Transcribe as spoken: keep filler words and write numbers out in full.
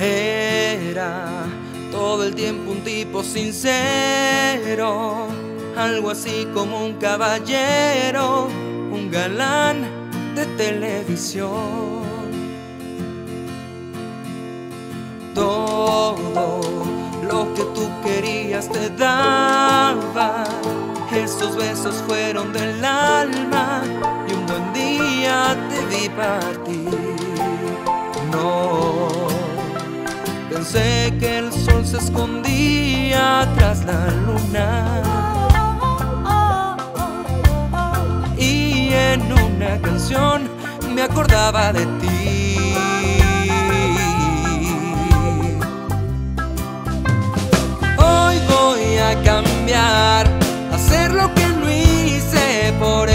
Era todo el tiempo un tipo sincero, algo así como un caballero, un galán de televisión. Todo lo que tú querías te daba, esos besos fueron del alma y un buen día te vi partir. No, pensé que el sol se escondía tras la luna y en una canción me acordaba de ti. Hoy voy a cambiar, hacer lo que no hice por